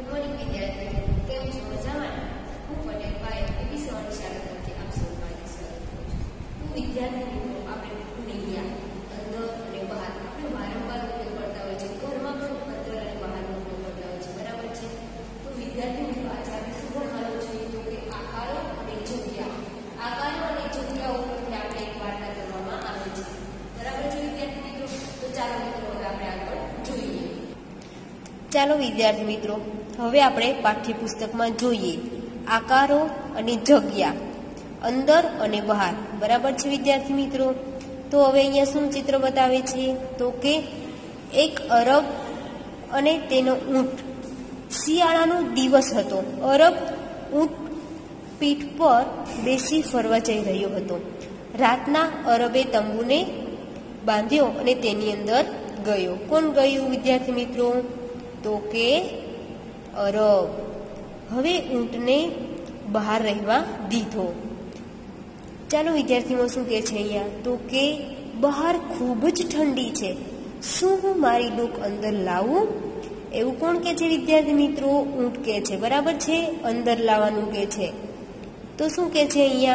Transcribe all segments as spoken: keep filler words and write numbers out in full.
Good morning વિદ્યાર્થીઓ, કેમ છો? મજામાં? હું પટેલ ભાઈ એબીસી વાળી શાળા તરફથી આપ સૌનું હાર્દિક સ્વાગત કરું છું. હું વિદ્યાર્થી મિત્રો આપણે નૈયા અંદર અને બહાર આપણે વારંવાર ઉપયોગ કરતા હોય છે. ઘરમાં પણ અંદર અને બહારનો ઉપયોગ કરતા હોય છે, બરાબર છે? તો વિદ્યાર્થી મિત્રો આજે આપણે શું ભણવાનું છે? તો કે આકારો અને જગ્યા. આકારો અને જગ્યા ઉપરથી આપણે એક વાર્તા કરવામાં આવે છે, બરાબર છે વિદ્યાર્થી મિત્રો? તો ચાલો મિત્રો હવે આપણે આગળ જોઈએ. ચાલો વિદ્યાર્થી મિત્રો, હવે આપણે પાઠ્યપુસ્તકમાં જોઈએ આકારો અને જગ્યા, અંદર અને બહાર, બરાબર છે વિદ્યાર્થી મિત્રો? તો હવે અહીંયા શું ચિત્ર બતાવે છે? તો કે એક અરબ અને તેનો ઊંટ. શિયાળાનો દિવસ હતો. અરબ ઊંટ પીઠ પર બેસી ફરવા જઈ રહ્યો હતો. રાતના અરબે તંબુને બાંધ્યો અને તેની અંદર ગયો. કોણ ગયું વિદ્યાર્થી મિત્રો? તો કે અરબ. હવે ઊંટને બહાર રહેવા દીધો. ચાલો વિદ્યાર્થીઓ શું કહે છે અહીંયા? તો કે બહાર ખૂબ જ ઠંડી છે. શું હું મારી ડૂક અંદર લાવું? એવું કોણ કહે છે વિદ્યાર્થી મિત્રો? ઊંટ કહે છે, બરાબર છે? અંદર લાવવાનું કહે છે. તો શું કહે છે અહીંયા?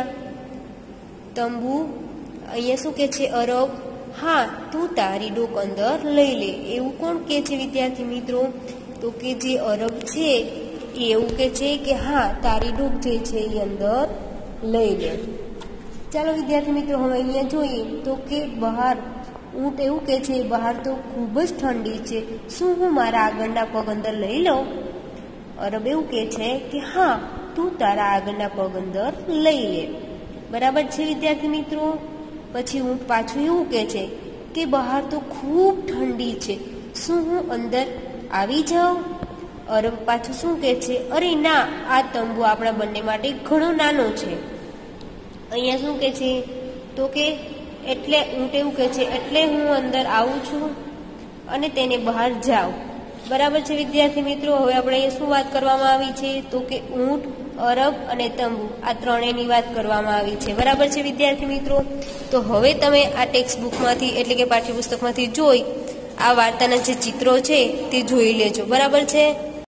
તંબુ. અહીંયા શું કહે છે અરબ? હા, તું તારી ડોક અંદર લઈ લે. એવું કોણ કહે છે વિદ્યાર્થી મિત્રો? તો કે જે અરબ છે એ એવું કહે છે કે હા, તારી ડોક જે છે એ અંદર લઈ લે. ચાલો વિદ્યાર્થી મિત્રો હવે અહીંયા જોઈએ તો કે બહાર ઊંટ એવું કહે છે બહાર તો ખૂબ જ ઠંડી છે. શું હું મારા આગળના પગ અંદર લઈ લઉં? અરબ એવું કહે છે કે હા, તું તારા આગળના પગ અંદર લઈ લે. બરાબર છે વિદ્યાર્થી મિત્રો? પછી ઊંટ પાછું એવું કહે છે કે બહાર તો ખૂબ ઠંડી છે. શું હું અંદર આવી જાઉં? અરબ પાછું શું કહે છે? અરે ના, આ તંબુ આપણા બંને માટે ઘણો નાનો છે. અહીંયા શું કહે છે? તો કે એટલે ઊંટ એવું કહે છે એટલે હું અંદર આવું છું અને તેને બહાર જાઉં. બરાબર છે વિદ્યાર્થી મિત્રો? હવે આપણે અહીંયા શું વાત કરવામાં આવી છે? તો કે ઊંટ, અરબ અને તંબુ આ ત્રણેયની વાત કરવામાં આવી છે, બરાબર છે વિદ્યાર્થી મિત્રો? તો હવે તમે આ ટેક્સ્ટ બુકમાંથી એટલે કે પાઠ્યપુસ્તકમાંથી જોઈ આ વાર્તાના જે ચિત્રો છે તે જોઈ લેજો, બરાબર છે?